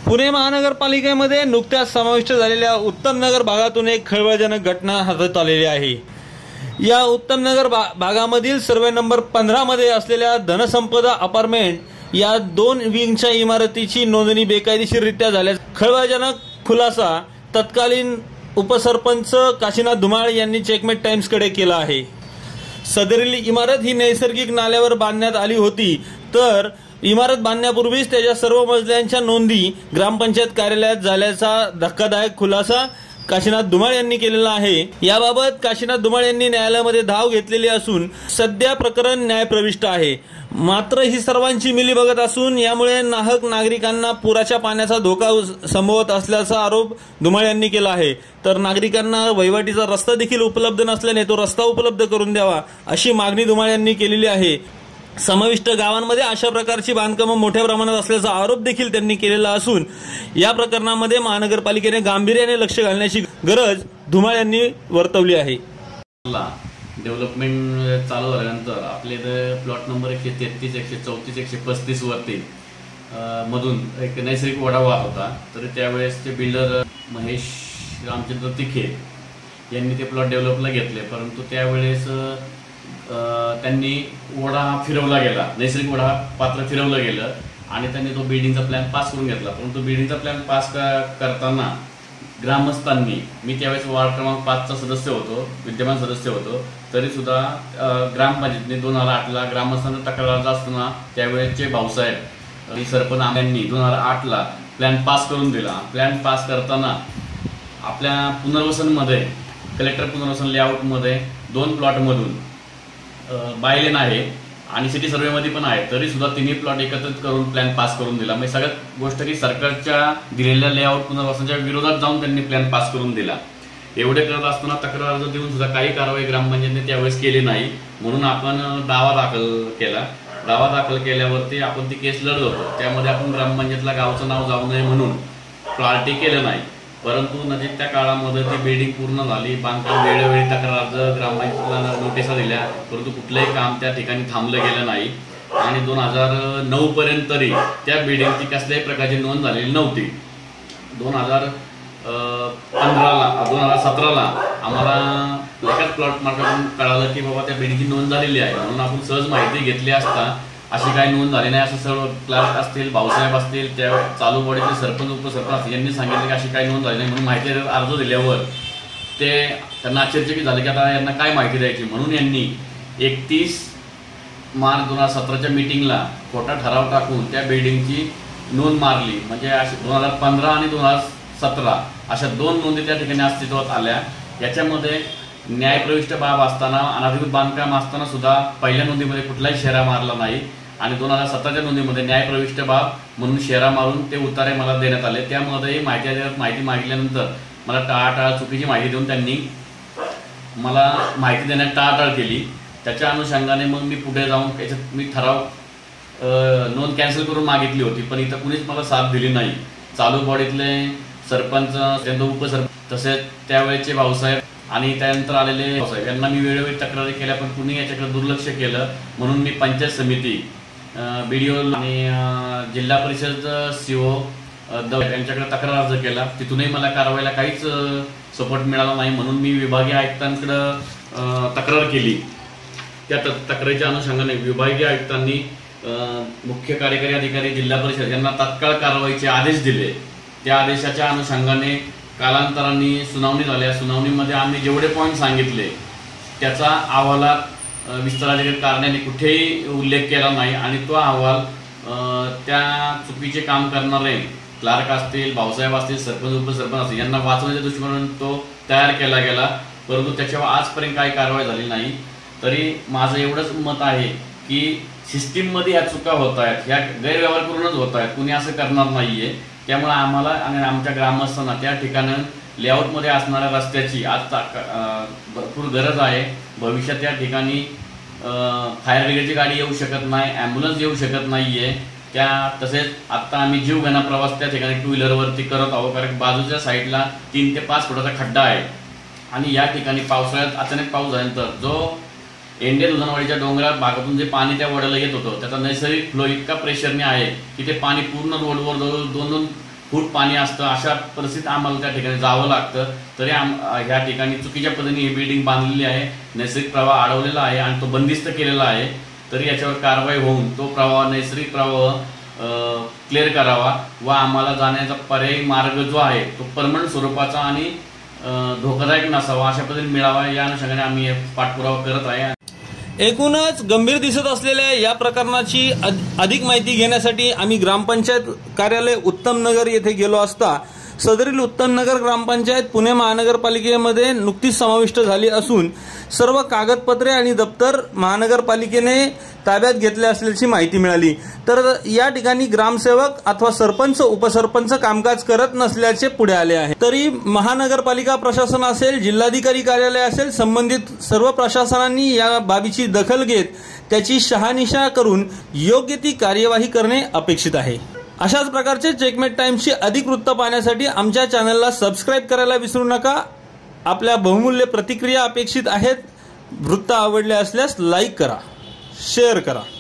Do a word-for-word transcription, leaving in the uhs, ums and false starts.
पुणे महानगरपालिकेमध्ये नुकत्याच समाविष्ट झालेल्या उत्तम नगर भागातून एक खळबळजनक घटना हातात आलेली आहे। या उत्तम नगर भागामधील सर्वे नंबर पंधरा मध्ये असलेल्या धनसंपदा अपार्टमेंट या दोन विंगच्या इमारतीची नोंदणी बेकायदेशीररित्या झाल्याचा खळबळजनक खुलासा तत्कालीन उपसरपंच काशीनाथ धुमाळ यांनी चेकमेट टाइम्सकडे केला आहे। सदरील इमारत ही नैसर्गिक नाल्यावर बांधण्यात आली होती, तर इमारत बांधण्यापूर्वीच त्याच्या सर्व मजल्यांच्या नोंदी ग्रामपंचायत कार्यालयात झाल्याचा धक्कादायक खुलासा काशीनाथ धुमाळ यांनी केलेला आहे। याबाबत काशीनाथ धुमाळ यांनी न्यायालयामध्ये धाव घेतलेली असून सध्या प्रकरण न्यायप्रविष्ट आहे। मात्र ही सर्वांची मिलीभगत असून यामुळे नाहक नागरिकांना पुराच्या पाण्याचा धोका संभवत असल्याचा आरोप धुमाळ यांनी केला आहे। तर नागरिकांना वहिवाटीचा रस्ता देखील उपलब्ध नसल्याने तो रस्ता उपलब्ध करून द्यावा अशी मागणी धुमाळ यांनी केलेली आहे। समाविष्ट गावांमध्ये अशा प्रकारची बांधकामं मोठ्या प्रमाणात असल्याचा आरोप देखील त्यांनी केलेला असून या प्रकरणामध्ये महानगरपालिकेने गांभीर्याने लक्ष घालण्याची गरज धुमाळ यांनी वर्तवली आहे। डेव्हलपमेंट चालू झाल्यानंतर आपले इथं प्लॉट नंबर एकशे तेहतीस एकशे चौतीस एकशे पस्तीस वरती मधून एक नैसर्गिक ओढा वाहत होता। तर त्यावेळेसचे बिल्डर महेश रामचंद्र तिखे यांनी ते प्लॉट डेव्हलपला घेतले, परंतु त्यावेळेस त्यांनी ओढा फिरवला गेला, नैसर्गिक ओढा पात्र फिरवलं गेलं आणि त्यांनी तो बिल्डिंगचा प्लॅन पास करून घेतला। परंतु बिल्डिंगचा प्लॅन पास करताना ग्रामस्थांनी, मी त्यावेळेस वार्ड क्रमांक पाचचा सदस्य होतो, विद्यमान सदस्य होतो, तरी सुद्धा ग्रामपंचायतीने दोन हजार आठला ग्रामस्थांना तक्रार असताना त्यावेळेसचे भाऊसाहेब सरपंच यांनी दोन हजार आठला प्लॅन पास करून दिला। प्लॅन पास करताना आपल्या पुनर्वसनमध्ये कलेक्टर पुनर्वसन लेआउटमध्ये दोन प्लॉटमधून बायलेन आहे आणि सिटी सर्वेमध्ये पण आहे, तरी सुद्धा तिन्ही प्लॉट एकत्रित करून प्लॅन पास करून दिला। म्हणजे सगळ्यात गोष्ट की सरकारच्या दिलेल्या लेआउट पुनर्वसनाच्या विरोधात जाऊन त्यांनी प्लॅन पास करून दिला। एवढे करत असताना तक्रार अर्ज देऊन सुद्धा काही कारवाई ग्रामपंचायतीने त्यावेळेस केली नाही, म्हणून आपण दावा दाखल केला। दावा दाखल केल्यावरती आपण ती केस लढत होतो, त्यामध्ये आपण ग्रामपंचायतला गावचं नाव जाऊ नये म्हणून पार्टी केलं नाही। परंतु नजीकच्या काळामध्ये ती बिल्डिंग पूर्ण झाली, बांधकाम वेळोवेळी तक्रार अर्ज ग्रामपंचायतीला नोटिसा दिल्या, परंतु कुठलंही काम त्या ठिकाणी थांबलं गेलं नाही आणि दोन हजार नऊ पर्यंत तरी त्या बिल्डिंगची कसल्याही प्रकारची नोंद झालेली नव्हती। दोन हजार पंधराला दोन हजार सतराला आम्हाला एकाच प्लॉट मार्फत कळालं की बाबा त्या बिल्डिंगची नोंद झालेली आहे, म्हणून आपण सहज माहिती घेतली असता अशी काही नोंद झाली नाही असं सर्व क्लार्क असतील, भाऊसाहेब असतील, त्या चालू बॉडीचे सरपंच उपसरपंच यांनी सांगितलं की अशी काही नोंद झाली नाही। म्हणून माहिती अर्ज दिल्यावर ते त्यांना आश्चर्यचकित झाले की आता यांना काय माहिती द्यायची, म्हणून यांनी एकतीस मार्च दोन हजार सतराच्या मीटिंगला खोटा ठराव टाकून त्या बिल्डिंगची नोंद मारली। म्हणजे अशी दोन हजार पंधरा आणि दोन हजार सतरा अशा दोन नोंदी त्या ठिकाणी अस्तित्वात आल्या। याच्यामध्ये न्यायप्रविष्ट बाब असताना, अनधिकृत बांधकाम असताना सुद्धा पहिल्या नोंदीमध्ये कुठलाही शेरा मारला नाही आणि दोन हजार सतराच्या नोंदीमध्ये न्यायप्रविष्ट बाब म्हणून शेरा मारून ते उतारे मला देण्यात आले। त्यामध्ये माहिती माहिती मागितल्यानंतर मला टाळाटाळ चुकीची माहिती देऊन त्यांनी मला माहिती देण्यात टाळाटाळ केली। त्याच्या अनुषंगाने मग मी पुढे जाऊन याच्यात मी ठराव नोंद कॅन्सल करून मागितली होती, पण इथं कुणीच मला साथ दिली नाही। चालू बॉडीतले सरपंच, त्यांचं उपसरपंच, तसेच त्यावेळेचे भाऊसाहेब आणि त्यानंतर आलेले भाऊसाहेब यांना मी वेळोवेळी तक्रारी केल्या, पण कुणी याच्याकडे दुर्लक्ष केलं। म्हणून मी पंचायत समिती, बीडीओ आणि जिल्हा परिषद सीओ यांच्याकडे तक्रार अर्ज केला, तिथूनही मला कारवाईला काहीच सपोर्ट मिळाला नाही। म्हणून मी विभागीय आयुक्तांकडे तक्रार केली। त्या तक्रारीच्या अनुषंगाने विभागीय आयुक्तांनी मुख्य कार्यकारी अधिकारी जिल्हा परिषद यांना तात्काळ कारवाईचे आदेश दिले। त्या आदेशाच्या अनुषंगाने कालांतराने सुनावणी झाल्या। सुनावणीमध्ये आम्ही जेवढे पॉईंट सांगितले त्याचा अहवालात विस्ताराधिकारी कार्यालयाने कुठेही उल्लेख केला नाही आणि तो अहवाल त्या चुकीचे काम करणारे क्लार्क असतील, भाऊसाहेब असतील, सरपंच उपसरपंच असतील यांना वाचवण्याच्या दृष्टीकोनातून तो तयार केला गेला, परंतु त्याच्यावर आजपर्यंत काही कारवाई झाली नाही। तरी माझं एवढंच मत आहे की सिस्टीममध्ये या चुका होत आहेत, ह्या गैरव्यवहार करूनच होत आहेत, कुणी असं करणार नाहीये। त्यामुळे आम्हाला आणि आमच्या ग्रामस्थांना त्या ठिकाणी लेआउटमध्ये असणाऱ्या रस्त्याची आज भरपूर गरज आहे। भविष्यात त्या ठिकाणी फायर ब्रिगेडची गाडी येऊ शकत नाही, ॲम्ब्युलन्स येऊ शकत नाहीये। त्या तसेच आत्ता आम्ही जीवघेणा प्रवास त्या ठिकाणी टू व्हीलरवरती करत आहोत, कारण बाजूच्या साईडला तीन ते पाच फुटाचा खड्डा आहे आणि या ठिकाणी पावसाळ्यात अचानक पाऊस झाल्यानंतर जो एंडे दुधानवाडीच्या डोंगराळ भागातून जे पाणी त्या वड्याला येत होतं त्याचा नैसर्गिक फ्लो इतका प्रेशरने आहे की ते पाणी पूर्ण रोडवर जवळ दोन दोन फूट पाणी असतं, अशा परिस्थितीत आम्हाला त्या ठिकाणी जावं लागतं. तरी आम ह्या ठिकाणी चुकीच्या पद्धतीने ही बिल्डिंग बांधलेली आहे, नैसर्गिक प्रवाह अडवलेला आहे आणि तो बंदिस्त केलेला आहे. तरी याच्यावर कारवाई होऊन तो प्रवाह नैसर्गिक प्रवाह क्लिअर करावा व आम्हाला जाण्याचा पर्यायी मार्ग जो आहे तो परमनंट स्वरूपाचा आणि धोकादायक नसावा अशा पद्धतीने मिळावा, या अनुषंगाने आम्ही पाठपुरावा करत आहे. एकूणच गंभीर दिसत असलेल्या या प्रकरणाची अधिक माहिती घेण्यासाठी आम्ही ग्रामपंचायत कार्यालय उत्तम नगर येथे गेलो असता सदरील उत्तम नगर ग्रामपंचायत पुणे महानगरपालिकेमध्ये नुकतीच समाविष्ट झाली असून सर्व कागदपत्रे आणि दप्तर महानगरपालिकेने ताब्यात घेतले असल्याची माहिती मिळाली. तर या ठिकाणी ग्रामसेवक अथवा सरपंच उपसरपंच कामकाज करत नसल्याचे पुढे आले आहे. तरी महानगरपालिका प्रशासन असेल, जिल्हाधिकारी कार्यालय असेल, संबंधित सर्व प्रशासनांनी या बाबीची दखल घेत त्याची शहानिशा करून योग्य ती कार्यवाही करणे अपेक्षित आहे. अशाच प्रकारचे चेकमेट टाइम्सची अधिक वृत्त पाहण्यासाठी आमच्या चॅनलला सबस्क्राईब करायला विसरू नका. आपल्या बहुमूल्य प्रतिक्रिया अपेक्षित आहेत. वृत्त आवडले असल्यास लाईक करा, शेअर करा.